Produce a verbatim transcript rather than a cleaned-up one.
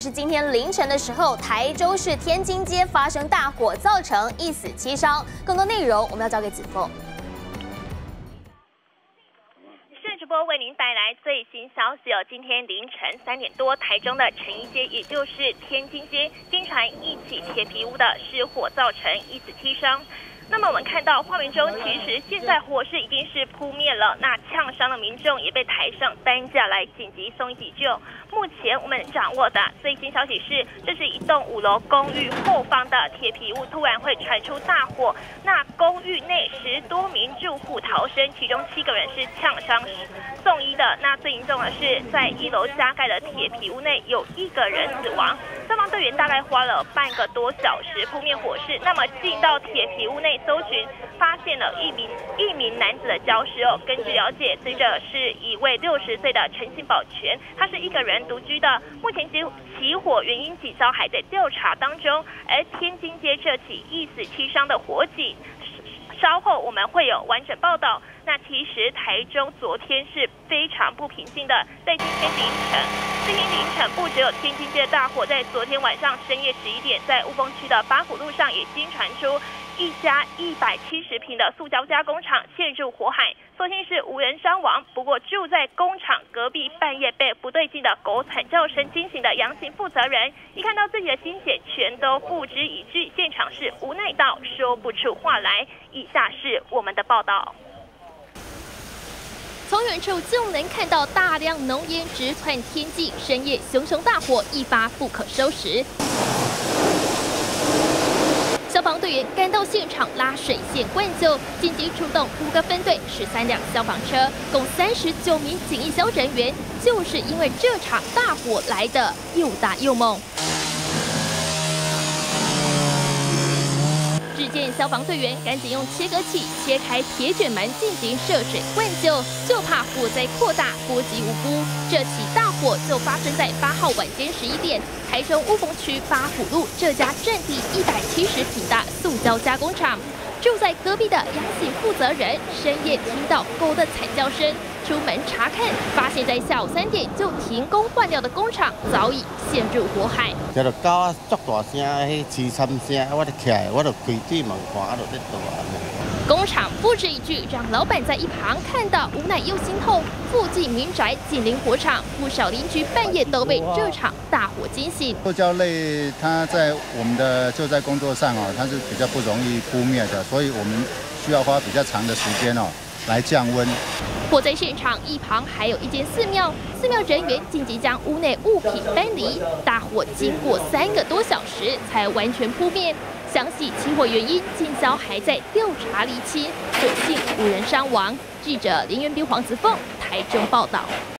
是今天凌晨的时候，台中市天津街发生大火，造成一死七伤。更多内容我们要交给子凤。 主播为您带来最新消息哦。今天凌晨三点多，台中的成一街，也就是天津街，经传一起铁皮屋的失火，造成一死七伤。那么我们看到画面中，其实现在火势已经是扑灭了，那呛伤的民众也被抬上担架来紧急送医急救。目前我们掌握的最新消息是，这是一栋五楼公寓后方的铁皮屋突然会传出大火，那公寓内十多名住户逃生，其中七个人是呛伤送医的。那最严重的是，在一楼加盖的铁皮屋内有一个人死亡。消防队员大概花了半个多小时扑灭火势。那么进到铁皮屋内搜寻，发现了一名一名男子的焦尸哦。根据了解，死者是一位六十岁的陈姓保全，他是一个人独居的。目前起起火原因，警方还在调查当中。而天津街这起一死七伤的火警，稍后我们会有完整报道。那其实台中昨天是非常不平静的，在今天凌晨，今天凌晨不只有天津街的大火，在昨天晚上深夜十一点，在雾峰区的八股路上也经传出一家一百七十平的塑胶加工厂陷入火海，所幸是无人伤亡。不过住在工厂隔壁，半夜被不对劲的狗惨叫声惊醒的杨姓负责人，一看到自己的心血，全都付之一炬，现场是无奈到说不出话来。以下是我们的报道。 从远处就能看到大量浓烟直窜天际，深夜熊熊大火一发不可收拾。消防队员赶到现场拉水线灌救，紧急出动五个分队、十三辆消防车，共三十九名警义消人员，就是因为这场大火来得又大又猛。 只见消防队员赶紧用切割器切开铁卷门进行涉水灌救，就怕火灾扩大，波及无辜。这起大火就发生在八号晚间十一点，台中雾峰区八股路这家占地一百七十平的塑胶加工厂。住在隔壁的杨姓负责人深夜听到狗的惨叫声，出门查看，发现在下午三点就停工换料的工厂早已陷入火海。 听到狗啊，足大声，迄凄惨声，我就起来，我就开对门看，我就在躲。 工厂不止一句，让老板在一旁看到无奈又心痛。附近民宅紧邻火场，不少邻居半夜都被这场大火惊醒。 塑胶类它在我们的就在工作上哦，它是比较不容易扑灭的，所以我们需要花比较长的时间哦来降温。 火灾现场一旁还有一间寺庙，寺庙人员紧急将屋内物品搬离，大火经过三个多小时才完全扑灭。详细起火原因，警消还在调查厘清，所幸无人伤亡。记者林元斌、黄子凤台中报道。